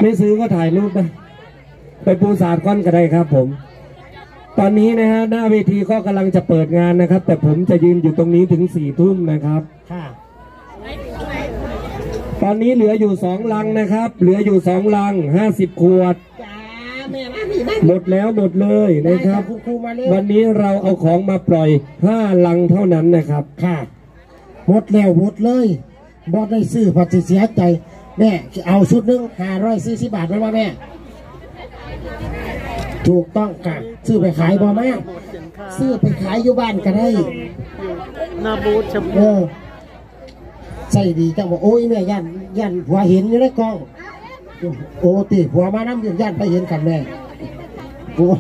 ไม่ซื้อก็ถ่ายรูปนะไปปูสาดก้อนก็ได้ครับผมตอนนี้นะฮะหน้าเวทีก็กำลังจะเปิดงานนะครับแต่ผมจะยืนอยู่ตรงนี้ถึง4 ทุ่มนะครับตอนนี้เหลืออยู่2 ลังนะครับเหลืออยู่2 ลัง50 ขวดหมดแล้วหมดเลยนะครับวันนี้เราเอาของมาปล่อย5 ลังเท่านั้นนะครับค่ะหมดแล้วหมดเลยบอสได้ซื้อผัดเสียใจแม่เอาชุดนึง540 บาทไว้ว่าแม่ถูกต้องค่ะซื้อไปขายบ่แม่ซื้อไปขายอยู่บ้านก็ได้นาบูชใส่ดีจังว่าโอ้ยแม่ยันผัวเห็นอยู่ในกล้องโอ้ตีผัวมาน้ำยันไปเห็นกันแม่โอ้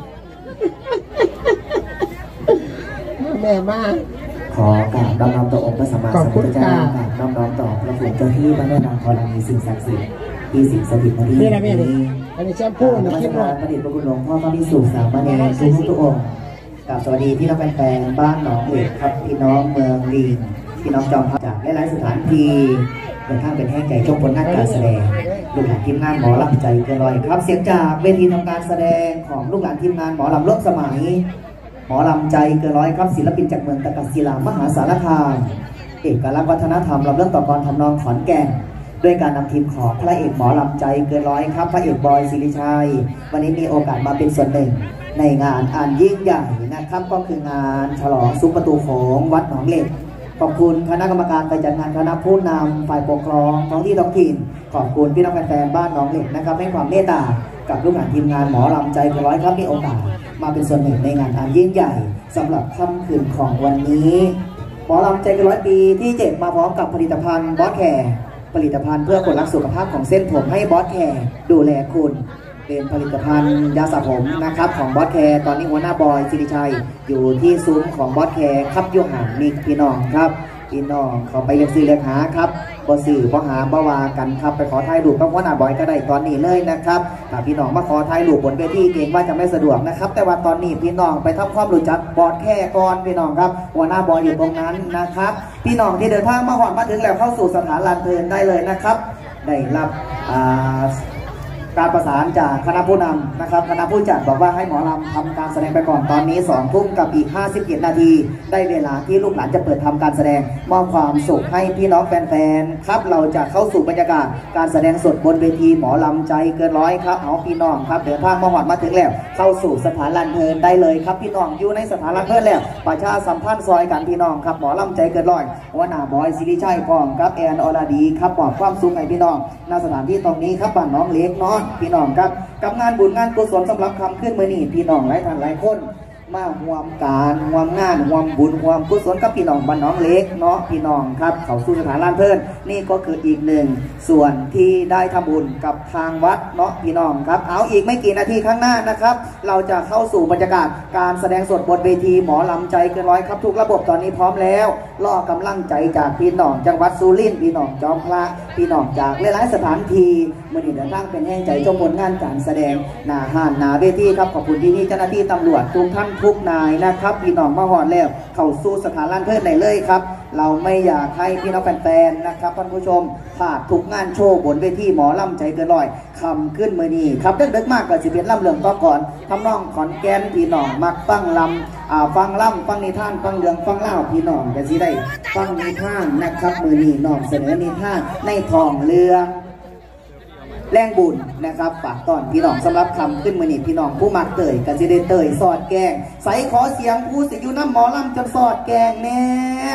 แม่มาขอกราบน้อมต่อองค์พระสัมมาสัมพุทธเจ้ากราบน้อมต่อพระภูมิเจ้าที่พระแม่นางธรณีสิ่งศักดิ์สิทธิ์ที่สิ่งสถิตในที่นี้อันนี้แชมพูนะคิดว่าพระเดชพระคุณหลวงพ่อพระภิกษุสามเณรทุกองค์กราบสวัสดีพี่น้องแฟนๆบ้านหนองเอกครับพี่น้องเมืองลีนพี่น้องจอมทัพจากหลายๆสถานที่เป็นทางเป็นแห่งใจชมผลงานการแสดงลูกหลานทีมงานหมอลำใจเกินร้อยครับเสียงจากเวทีทำการแสดงของลูกหลานทีมงานหมอลำร่วมสมัยหมอลำใจเกินร้อยครับศิลปินจากเมืองตะกัศิลามหาสารคามเอกลักษณ์วัฒนธรรมลำเรื่องต่อกรทำนองขอนแก่นด้วยการนำทีมของพระเอกหมอลำใจเกินร้อยครับพระเอกบอยศิริชัยวันนี้มีโอกาสมาเป็นส่วนหนึ่งในงานอันยิ่งใหญ่นะครับก็คืองานฉลองซุ้มประตูโขงวัดหนองเหล็กขอบคุณคณะกรรมการไปจัดงานคณะผู้นำฝ่ายปกครองท้องที่ท้องถิ่นขอบคุณพี่น้องแฟนๆบ้านหนองเหล็กนะครับให้ความเมตตากับลูกหลานทีมงานหมอลำใจเกินร้อยครับมีโอกาสมาเป็นส่วนหนึ่งในงานอันยิ่งใหญ่สำหรับค่ำคืนของวันนี้หมอลำใจเกินร้อยปีที่7มาพร้อมกับผลิตภัณฑ์บอสแคร์ผลิตภัณฑ์เพื่อคนรักสุขภาพของเส้นผมให้บอสแคร์ดูแลคุณเป็นผลิตภัณฑ์ยาสระผมนะครับของบอสแคร์ตอนนี้หัวหน้าบอยศิริชัยอยู่ที่ซุ้มของบอสแคร์ครับยุหันมีพี่น้องครับพี่น้องเขาไปเรียกซื้อเรียกหาครับบอสื่อบอหาบอวากันครับไปขอถ่ายรูปกับหัวหน้าบอยก็ได้ตอนนี้เลยนะครับถ้าพี่น้องมาขอถ่ายรูปบนเวทีเกรงว่าจะไม่สะดวกนะครับแต่ว่าตอนนี้พี่น้องไปทำความรู้จักบอสแคร์ก่อนพี่น้องครับหัวหน้าบอยอยู่ตรงนั้นนะครับพี่น้องที่เดินทางมาหอดมาถึงแล้วเข้าสู่สถานลานเพลินได้เลยนะครับได้รับการประสานจากคณะผู้นำนะครับคณะผู้จัดบอกว่าให้หมอลำทำการแสดงไปก่อนตอนนี้2 ทุ่มกับอีก57 นาทีได้เวลาที่ลูกหลานจะเปิดทำการแสดงมอบความสุขให้พี่น้องแฟนๆครับเราจะเข้าสู่บรรยากาศการแสดงสดบนเวทีหมอลำใจเกินร้อยครับเอาพี่น้องครับเดินทางมาหอดมาถึงแล้วเข้าสู่สถานลานเพลินได้เลยครับพี่น้องอยู่ในสถานลานเพลินแล้วประชาสัมพันธ์ซอยกันพี่น้องครับหมอลำใจเกินร้อยหัวหน้าบอยศิริชัยพร้อมครับแอนอรดีครับมอบความสุขให้พี่น้องณสถานที่ตรงนี้ครับบ้านน้องเล็กเนาะพี่น้องครับกับงานบุญงานกุศลสำหรับคำขึ้นมือนี่พี่น้องหลายท่านหลายคนมาห่วมการห่วมงานห่วมบุญห่วมกุศลกับพี่น้องบ้านน้องเล็กเนาะพี่น้องครับเขาสู่สถานลานเพลินนี่ก็คืออีกหนึ่งส่วนที่ได้ทำบุญกับทางวัดเนาะพี่น้องครับเอาอีกไม่กี่นาทีข้างหน้านะครับเราจะเข้าสู่บรรยากาศการแสดงสดบนเวทีหมอลำใจเกินร้อยครับทุกระบบตอนนี้พร้อมแล้วรอกำลังใจจากพี่น้องจังหวัดสุรินทร์พี่น้องจอมพระพี่น้องจากหลายๆสถานที่เมื่อนี้เดินทางเป็นแห่งใจชมผลงานการแสดงหน้าห้านหน้าเวทีครับขอบคุณที่นี่เจ้าหน้าที่ตำรวจทุกท่านทุกนายนะครับพี่น้องมาหอดแล้วเข้าสู่สถานลานเพลินได้เลยครับเราไม่อยากให้พี่น้องแฟนๆนะครับท่านผู้ชมพลาดทุกงานโชว์บนเวทีหมอลำใจเกินร้อยคำขึ้นมือนี้ครับเด็กๆมากก็จะเป็นลำเรื่องต่อก่อนทำนองขอนแก่นพี่น้องมักฟังลำฟังล่ำฟังนิทานฟังเรื่องฟังเล่าพี่น้องจะสิได้ฟังนิทานนะครับมือนี้น้องเสนอนิทานในทองเรื่องแรงบุญนะครับฝากตอนพี่น้องสำหรับคำขึ้นมือนี่พี่น้องผู้มักเตยกันสิเดเตยสอดแกงใส่ขอเสียงผู้สิอยู่น้ำหมอลำจนสอดแกงแน่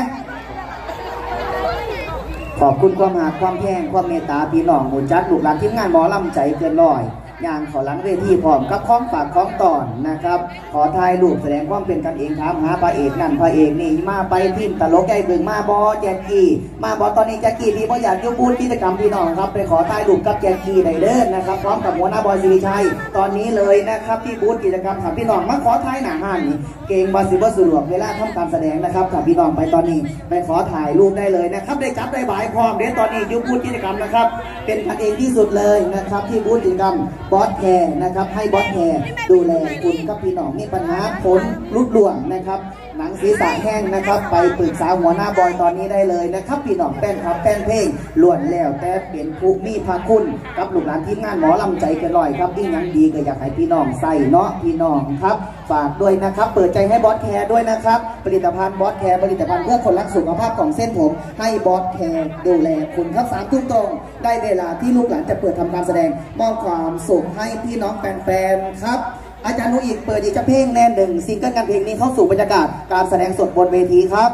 ขอบคุณความหาความแพงความเมตตาพี่น้องหมู่จัดลูกหลานทีมงานหมอลำใจเกินร้อยย่างขอหลังเวทีพร้อมกับข้องฝากข้องตอนนะครับขอถ่ายรูปแสดงความเป็นกันเองถามหาพระเอกนั่นพระเอกนี่มาไปทีมตลกใหญ่บึงมาบอแจ็คกี้มาบอตอนนี้แจ็คกี้พี่บออยากยกบูธกิจกรรมพี่น้องครับไปขอถ่ายรูปกับแจ็คกี้ได้เด้อนะครับพร้อมกับหัวหน้าบอยศิริชัยตอนนี้เลยนะครับที่บูธกิจกรรมค่ะพี่น้องมาขอถ่ายหน้าห้านนี่เก่งบาสิบสะดวกเวลาทำการแสดงนะครับค่ะพี่น้องไปตอนนี้ไปขอถ่ายรูปได้เลยนะครับได้จับได้บ่ายพร้อมเดี๋ยวตอนนี้ยกบูธกิจกรรมนะครับเป็นกันเองที่สุดเลยนะครับที่บูธกิจกรรมบอสแคร์นะครับให้บอสแคร์ดูแลคุณกับพี่น้องมีปัญหาผลรุดด่วนนะครับหนังศีรษะแห้งนะครับไปปรึกษาหัวหน้าบอยตอนนี้ได้เลยนะครับพี่น้องแป้นครับแป้นเพลงล้วนแล้วแต่เป็นผู้มีพระคุณกับลูกหลานทีมงานหมอลำใจเกินร้อยครับยิ่งยังดีก็อยากให้พี่น้องใส่เนาะพี่น้องครับฝากด้วยนะครับเปิดใจให้บอสแคร์ด้วยนะครับผลิตภัณฑ์บอสแคร์ผลิตภัณฑ์เพื่อคนรักสุขภาพของเส้นผมให้บอสแคร์ดูแลคุณครับ3 ทุ่มตรงได้เวลาที่ลูกหลานจะเปิดทำการแสดงมอบความสุขให้พี่น้องแฟนๆครับอาจารย์นุอีกเปิดอีกจะเพลงแน่หนึ่งซิงเกิลการเพลงนี้เข้าสู่บรรยากาศการแสดงสดบนเวทีครับ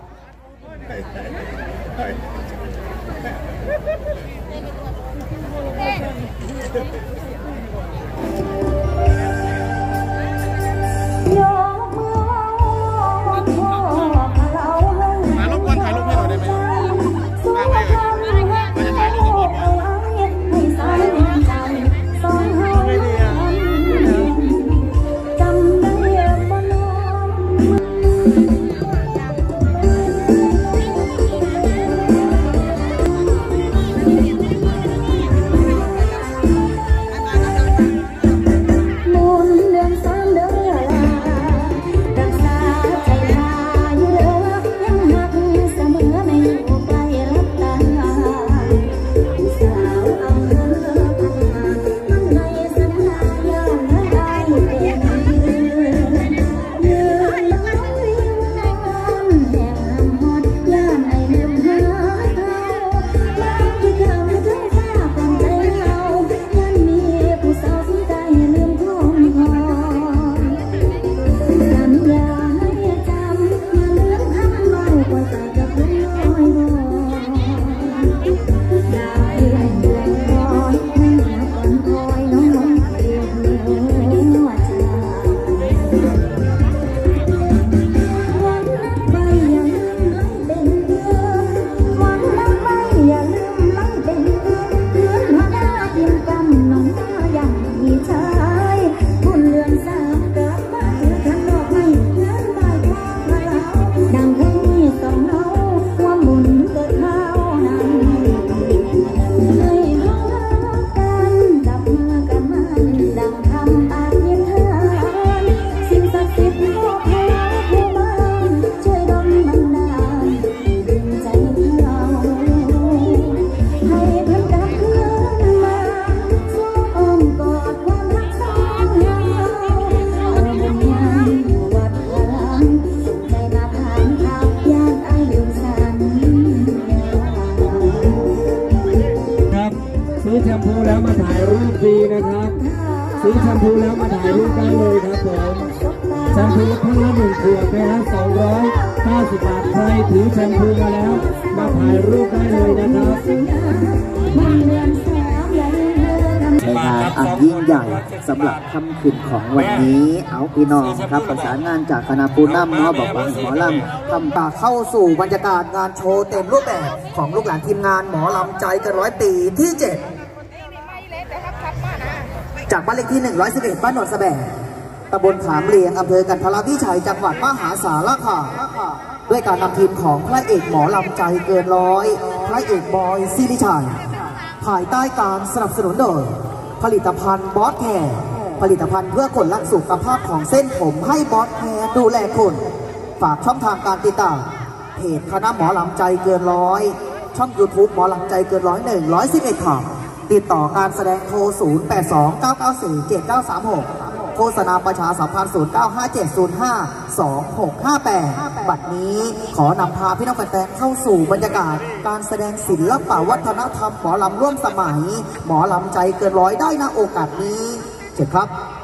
ซื้อแชมพูแล้วมาถ่ายรูปฟรีนะครับซื้อแชมพูแล้วมาถ่ายรูปได้เลยครับผมแชมพูทั้งละ1 ขวดนะฮะ290 บาทใครถือแชมพูมาแล้วมาถ่ายรูปได้เลยนะครับในงานอันยิ่งใหญ่สำหรับค่ำคืนของวันนี้เอาพี่น้องครับประสานงานจากคณะปูน้ำเนาะบอกว่าหมอลำทำปากเข้าสู่บรรยากาศงานโชว์เต็มรูปแบบของลูกหลานทีมงานหมอลำใจเกิน100 ปีที่ 7จากบ้านเลขที่111บ้านโนนสะแบกตำบลขามเลียงอำเภอกันทรวิชัยจังหวัดมหาสารคามด้วยการนำทีมของพระเอกหมอลำใจเกินร้อยพระเอกบอยซิริชัยภายใต้การสนับสนุนโดยผลิตภัณฑ์บอสแคร์ผลิตภัณฑ์เพื่อคนรักสุขภาพของเส้นผมให้บอสแคร์ดูแลคุณฝากช่องทางการติดตามเพจคณะหมอลำใจเกินร้อยช่อง YouTube หมอลำใจเกิน111ค่ะติดต่อการแสดงโทร0829947936โฆษณาประชาสัมพันธ์0957052658บัดนี้ขอนำพาพี่น้องแฟนๆเข้าสู่บรรยากาศการแสดงศิลปวัฒนธรรมหมอลำร่วมสมัยหมอลำใจเกินร้อยได้ณโอกาสนี้เชิญครับ